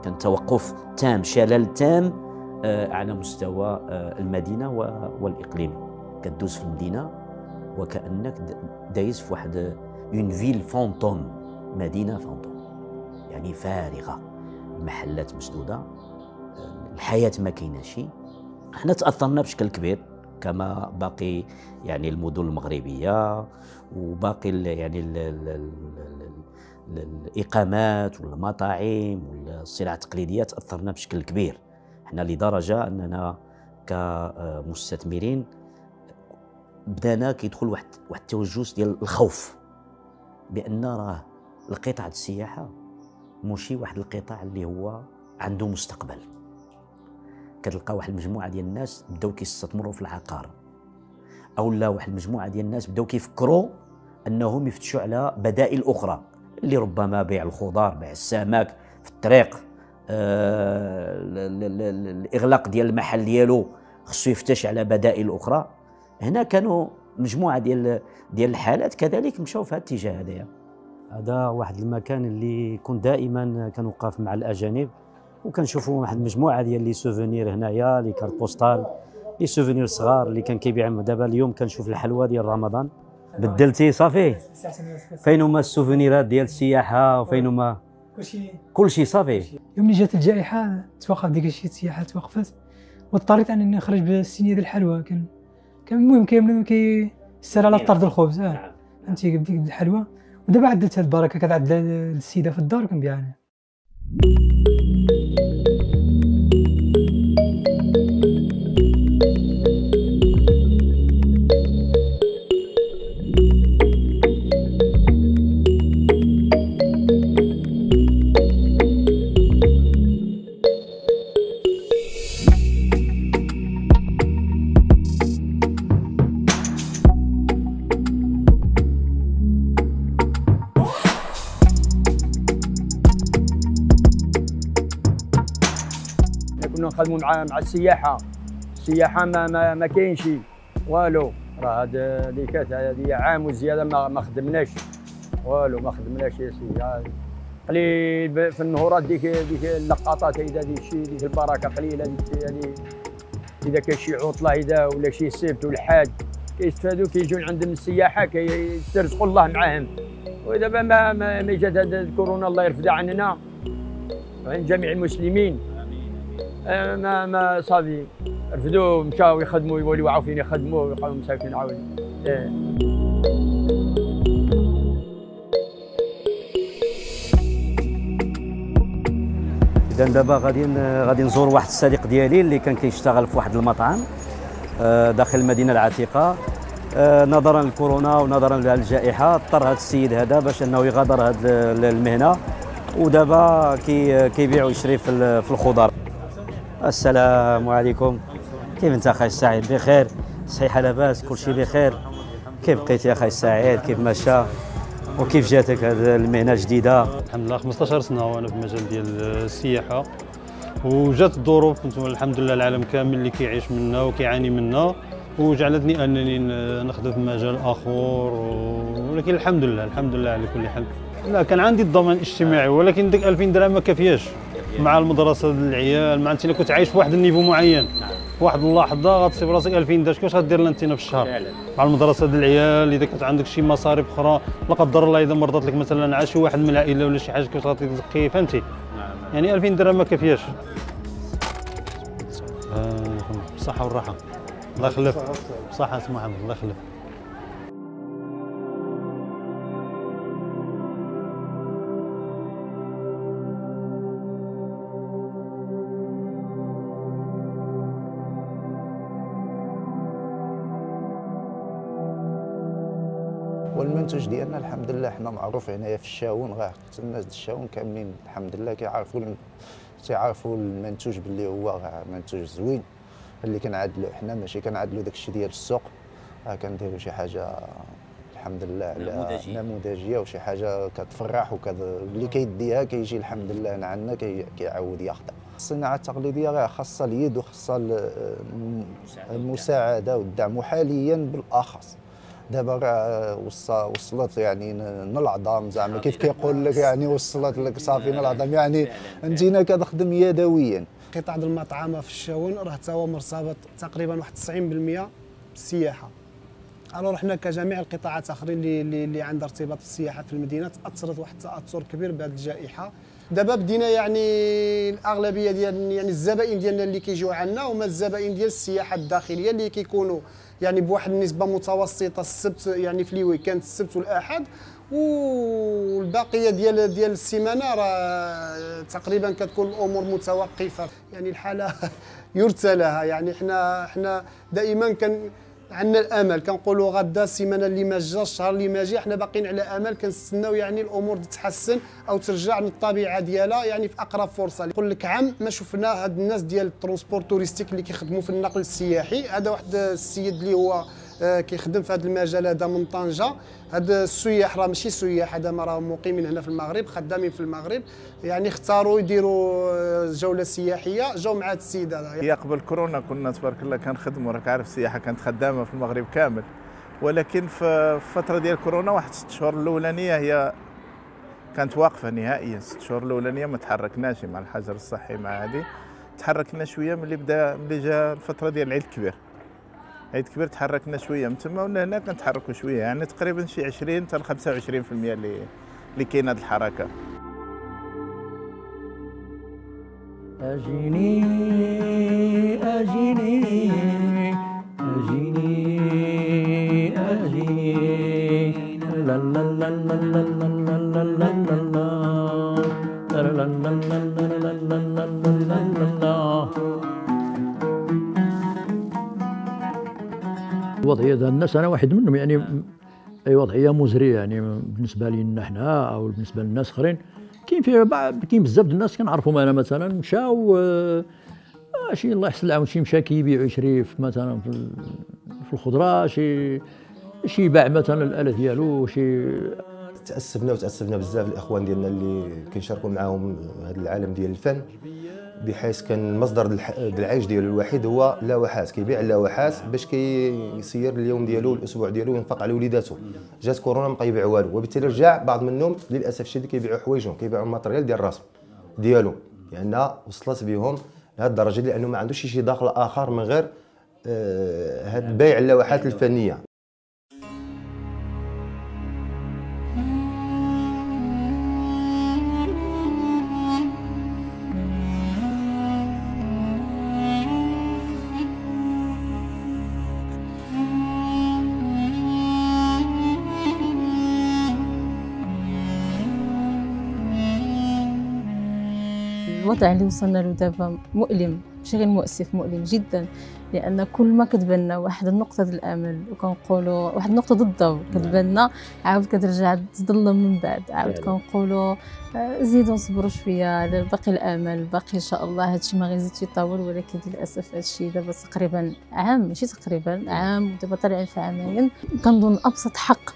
كان توقف تام، شلل تام على مستوى المدينه والاقليم. كدوز في المدينه وكانك دايز في واحد اون فيل فونتوم، مدينه فونتوم، يعني فارغه، المحلات مسدوده، الحياه ما كايناش. احنا تاثرنا بشكل كبير كما باقي يعني المدن المغربيه وباقي يعني الاقامات والمطاعم والصناعه التقليديه، تاثرنا بشكل كبير احنا لدرجه اننا كمستثمرين بدانا كيدخل واحد التوجس ديال الخوف بان راه القطاع السياحه ماشي واحد القطاع اللي هو عنده مستقبل. كتلقى واحد المجموعه ديال الناس بداو كيستثمروا في العقار، او لا واحد المجموعه ديال الناس بداو كيفكروا انهم يفتشوا على بدائل اخرى، اللي ربما بيع الخضار، بيع السمك في الطريق، الاغلاق ديال المحل ديالو خصو يفتش على بدائل اخرى. هنا كانوا مجموعه ديال الحالات كذلك مشاو في هذا الاتجاه هذايا. هذا واحد المكان اللي كنت دائما كنوقف مع الاجانب وكنشوفوا واحد المجموعه ديال لي سوفونير هنايا، لي كارت بوستال، لي سوفونير صغار اللي كان كيبيعهم. دابا اليوم كنشوف الحلوى ديال رمضان بدلتي صافي، فين هما السوفونيرات ديال السياحه وفين هما كلشي صافي. يوم اللي جات الجائحه توقف ديك الشيء، السياحه توقفت واضطريت انني نخرج بالسينيه ديال الحلوى. كان المهم كيسال على طرد الخبز فهمتي، بديك الحلوى. ودابا عدلت هاد البركه، كتعدل السيده في الدار وكنبيعها. كنا نخدموا مع السياحه ما كاينش والو. راه هاد اللي كانت هذه عام وزياده ما خدمناش والو، ما خدمناش يا سيدي. قليل في النهورات ديك اللقطات هيدا ديك البركه قليله هذه. اذا كان شي عطله هيدا ولا شي سبت ولا حاج كيستفادوا كيجون عندهم السياحه كيسترزقوا الله معاهم. ودابا ما جات هاد الكورونا الله يرفدها عننا وعن جميع المسلمين. ما صافي رفدوا مشاو يخدموا، يوليو عارفين يخدموا ويبقاو مساكين عاود. اذا دابا غادي نزور واحد الصديق ديالي اللي كان كيشتغل في واحد المطعم داخل المدينه العتيقه. نظرا للكورونا ونظرا للجائحه اضطر هذا السيد هذا باش انه يغادر هذه المهنه، ودابا كيبيع ويشري في الخضار. السلام عليكم، كيف انت اخي السعيد؟ بخير؟ صحيحه لاباس؟ كلشي بخير؟ كيف بقيت يا اخي السعيد؟ كيف مشى وكيف جاتك هذه المهنه الجديده؟ الحمد لله 15 سنه وانا في المجال ديال السياحه، وجات الظروف الحمد لله العالم كامل اللي كيعيش منها وكيعاني منها، وجعلتني انني نخدم في مجال اخر. ولكن الحمد لله على كل حال. لا، كان عندي الضمان الاجتماعي، ولكن ديك 2000 درهم ما كافياش مع المدرسه ديال العيال. مع انت الا كنت عايش في واحد النيفو معين في واحد اللحظه غتصيب راسك 2000 درهم، كيفاش غدير لها انت في الشهر مع المدرسه ديال العيال؟ اذا كانت عندك شي مصاريف اخرى لا قدر الله، اذا مرضت لك مثلا عاد شي واحد من العائله ولا شي حاجه كيفاش غادي تزكي؟ فهمتي؟ يعني 2000 درهم ما كافياش. بالصحه والراحه. الله يخليك. بصحه سي محمد، الله يخليك. والمنتوج ديالنا الحمد لله حنا معروف هنايا في الشاون، غير حتى الناس د الشاون كاملين الحمد لله تيعرفوا المنتوج باللي هو منتوج زوين اللي كنعدلو حنا، ماشي كنعدلو داكشي ديال السوق. كنديروا شي حاجه الحمد لله نموذجيه وشي حاجه كتفرح اللي كيديها كيجي الحمد لله هنا عندنا كيعاود ياخذها. الصناعه التقليديه راه خاصها اليد وخاصها المساعده والدعم، وحاليا بالاخص دابا راه وصلت يعني العظام زعما كيف كيقول لك، يعني وصلت لك صافي العظام، يعني انت كتخدم يدويا. قطاع المطعمه في الشاون راه تا هو مرتبط تقريبا واحد 90% بالسياحه. الوغ حنا كجميع القطاعات الاخرين اللي عندها ارتباط بالسياحه في المدينه تاثرت واحد التاثر كبير بهذه الجائحه. دابا بدينا يعني الاغلبيه ديال يعني الزبائن ديالنا اللي كيجيو عندنا هما الزبائن ديال السياحه الداخليه اللي كيكونوا يعني بواحد النسبه متوسطه السبت، يعني في لي ويكاند السبت والاحد، والباقيه ديال السيمانه راه تقريبا كتكون الامور متوقفه. يعني الحاله يرثى لها. يعني حنا دائما عندنا الامل، كنقولوا غدا السيمانه اللي ما جا الشهر اللي ما جا، حنا باقيين على امل، كنستناو يعني الامور تتحسن او ترجع للطبيعه ديالها يعني في اقرب فرصه. نقول لك عام ما شفنا هاد الناس ديال الترونسبور توريستيك اللي كيخدموا في النقل السياحي. هذا واحد السيد اللي هو كيخدم في هذا المجال هذا من طنجه. هاد السياح راه ماشي سياح، هذا ما راهم مقيمين هنا في المغرب، خدامين في المغرب، يعني اختاروا يديروا جوله سياحيه، جاوا مع هذا السيد هذا. هي قبل كورونا كنا تبارك الله كنخدموا، راك عارف السياحه كانت خدامه في المغرب كامل، ولكن في الفتره ديال كورونا واحد 6 شهور الاولانيه هي كانت واقفه نهائيا. 6 شهور الاولانيه ما تحركناش مع الحجر الصحي مع هذه. تحركنا شويه ملي جا الفتره ديال العيد الكبير. عيد كبير تحركنا شويه من تما ولا هنا كنتحركوا شويه، يعني تقريبا شي 20 حتى 25% اللي كاين هذه الحركه. أجيني أجيني أجيني أجيني لا لا لا لا لا لا لا لا لا. الوضعية ديال الناس أنا واحد منهم، يعني أي وضعية مزرية يعني بالنسبة لنا حنا أو بالنسبة للناس آخرين. كاين بزاف د الناس كنعرفهم انا مثلا مشاو شي الله يحسن العون، شي مشى كيبيع يشري مثلا في الخضره، شي باع مثلا الاله ديالو، شي. تاسفنا بزاف الاخوان ديالنا اللي كنشاركوا معاهم هذا العالم ديال الفن، بحيث كان المصدر ديال العيش ديالو الوحيد هو اللوحات، كيبيع اللوحات باش كيسير اليوم ديالو الاسبوع ديالو وينفق على وليداته. جات كورونا مابقى يبيع والو، وبالتالي رجع بعض منهم للاسف الشديد كيبيعوا حوايجهم، كيبيعوا الماتريال ديال الرسم ديالو، لان وصلت بهم لهذه الدرجه لانه ما عندوش شي دخل اخر من غير هذا بيع اللوحات الفنيه. الوضع اللي وصلنا له دابا مؤلم، ماشي غير مؤسف، مؤلم جدا، لان كل ما كتبان واحد النقطه ديال الامل وكنقولوا واحد النقطه ضد الضوء كتبان عاود كترجع تظلم من بعد، عاود كنقولوا زيدوا نصبروا شويه، باقي الامل، باقي ان شاء الله هادشي ما غيزيدش يطول. ولكن للاسف هادشي دابا تقريبا عام، ماشي تقريبا عام، ودابا طالعين في عامين. كنظن ابسط حق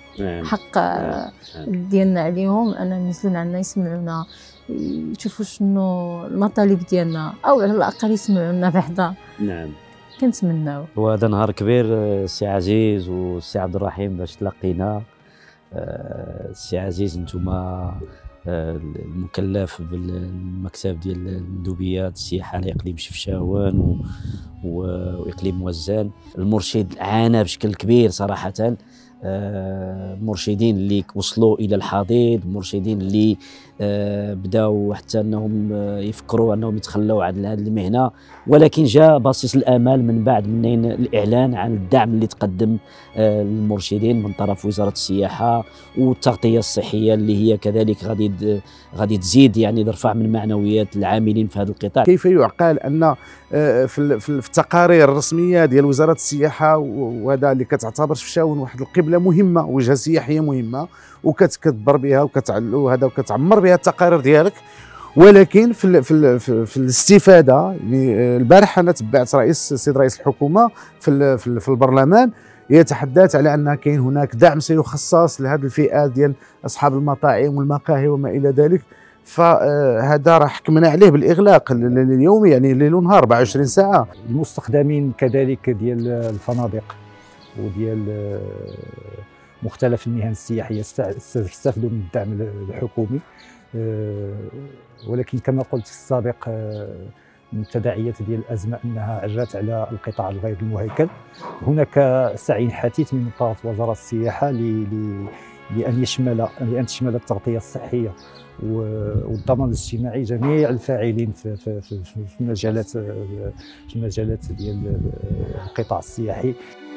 ديالنا عليهم انهم ينزلوا عندنا يسمعونا، يشوفوا شنو المطالب ديالنا، او على الاقل يسمعوا لنا بعدا. نعم كنتمناو. وهذا نهار كبير السي عزيز والسي عبد الرحيم باش تلاقينا. السي عزيز نتوما المكلف بالمكتب ديال المندوبيات السياحه على اقليم شفشاون واقليم موزان. المرشد عانى بشكل كبير صراحه، مرشدين اللي وصلوا الى الحضيض، مرشدين اللي بداوا حتى انهم يفكروا انهم يتخلوا عن هذه المهنه، ولكن جاء بصيص الامل من بعد منين الاعلان عن الدعم اللي تقدم للمرشدين من طرف وزاره السياحه، والتغطيه الصحيه اللي هي كذلك غادي تزيد يعني ترفع من معنويات العاملين في هذا القطاع. كيف يعقل ان في التقارير الرسميه ديال وزاره السياحه، وهذا اللي كتعتبر شفشاون واحد القبله مهمه، وجهه سياحيه مهمه، وكتكبر بها وهذا وكتعمر بها التقارير ديالك، ولكن في الاستفاده. يعني البارح انا تبعت السيد رئيس الحكومه في البرلمان يتحدث على ان كاين هناك دعم سيخصص لهذه الفئات ديال اصحاب المطاعم والمقاهي وما الى ذلك. فهذا راه حكمنا عليه بالاغلاق اليومي، يعني ليل ونهار 24 ساعه. المستخدمين كذلك ديال الفنادق وديال مختلف المهن السياحيه يستفيدوا من الدعم الحكومي. ولكن كما قلت في السابق من التداعيات ديال الازمه انها عجات على القطاع الغير المهيكل. هناك سعي حثيث من طرف وزاره السياحه لان تشمل التغطيه الصحيه والضمان الاجتماعي جميع الفاعلين في المجالات ديال القطاع السياحي.